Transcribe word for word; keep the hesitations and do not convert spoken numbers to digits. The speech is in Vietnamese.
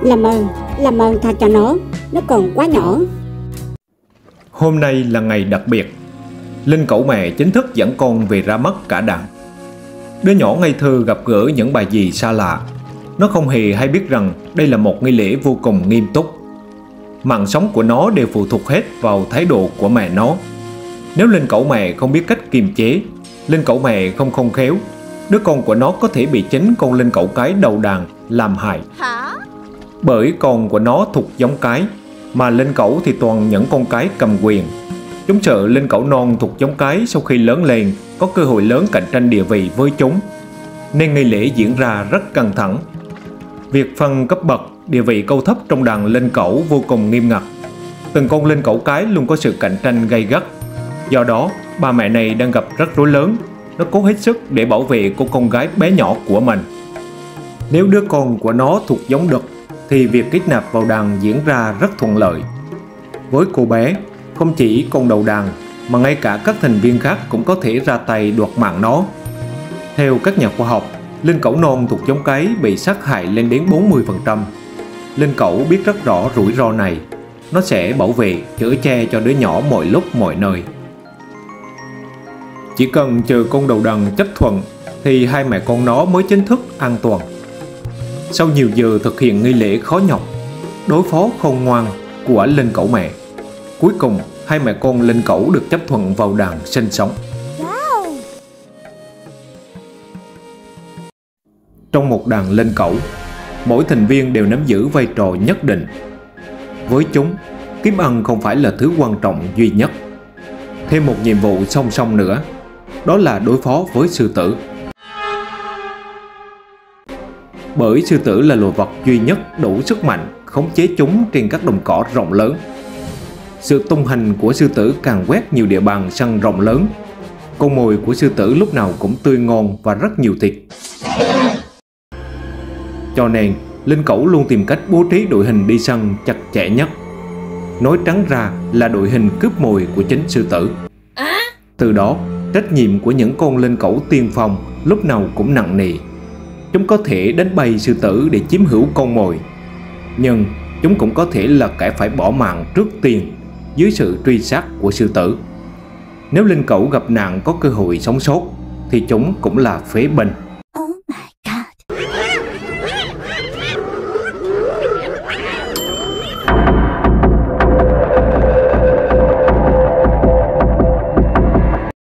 Làm ơn, làm ơn tha cho nó, nó còn quá nhỏ. Hôm nay là ngày đặc biệt. Linh cẩu mẹ chính thức dẫn con về ra mắt cả đàn. Đứa nhỏ ngây thơ gặp gỡ những bà dì xa lạ. Nó không hề hay biết rằng đây là một nghi lễ vô cùng nghiêm túc. Mạng sống của nó đều phụ thuộc hết vào thái độ của mẹ nó. Nếu linh cẩu mẹ không biết cách kiềm chế, linh cẩu mẹ không khôn khéo, đứa con của nó có thể bị chính con linh cẩu cái đầu đàn làm hại. Bởi con của nó thuộc giống cái, mà linh cẩu thì toàn những con cái cầm quyền. Chúng sợ linh cẩu non thuộc giống cái sau khi lớn lên có cơ hội lớn cạnh tranh địa vị với chúng, nên nghi lễ diễn ra rất căng thẳng. Việc phân cấp bậc, địa vị cao thấp trong đàn linh cẩu vô cùng nghiêm ngặt. Từng con linh cẩu cái luôn có sự cạnh tranh gay gắt. Do đó, bà mẹ này đang gặp rắc rối lớn. Nó cố hết sức để bảo vệ cô con gái bé nhỏ của mình. Nếu đứa con của nó thuộc giống đực thì việc kết nạp vào đàn diễn ra rất thuận lợi. Với cô bé, không chỉ con đầu đàn mà ngay cả các thành viên khác cũng có thể ra tay đoạt mạng nó. Theo các nhà khoa học, linh cẩu non thuộc giống cái bị sát hại lên đến bốn mươi phần trăm. Linh cẩu biết rất rõ rủi ro này. Nó sẽ bảo vệ, chở che cho đứa nhỏ mọi lúc mọi nơi. Chỉ cần chờ con đầu đàn chấp thuận thì hai mẹ con nó mới chính thức an toàn. Sau nhiều giờ thực hiện nghi lễ khó nhọc, đối phó khôn ngoan của linh cẩu mẹ, cuối cùng hai mẹ con linh cẩu được chấp thuận vào đàn sinh sống. Wow. Trong một đàn linh cẩu, mỗi thành viên đều nắm giữ vai trò nhất định. Với chúng, kiếm ăn không phải là thứ quan trọng duy nhất. Thêm một nhiệm vụ song song nữa, đó là đối phó với sư tử. Bởi sư tử là loài vật duy nhất đủ sức mạnh khống chế chúng trên các đồng cỏ rộng lớn. Sự tung hành của sư tử càng quét nhiều địa bàn săn rộng lớn. Con mồi của sư tử lúc nào cũng tươi ngon và rất nhiều thịt. Cho nên, linh cẩu luôn tìm cách bố trí đội hình đi săn chặt chẽ nhất. Nói trắng ra là đội hình cướp mồi của chính sư tử. Từ đó, trách nhiệm của những con linh cẩu tiên phong lúc nào cũng nặng nề. Chúng có thể đánh bay sư tử để chiếm hữu con mồi, nhưng chúng cũng có thể là kẻ phải bỏ mạng trước tiên dưới sự truy sát của sư tử. Nếu linh cẩu gặp nạn có cơ hội sống sót thì chúng cũng là phế binh.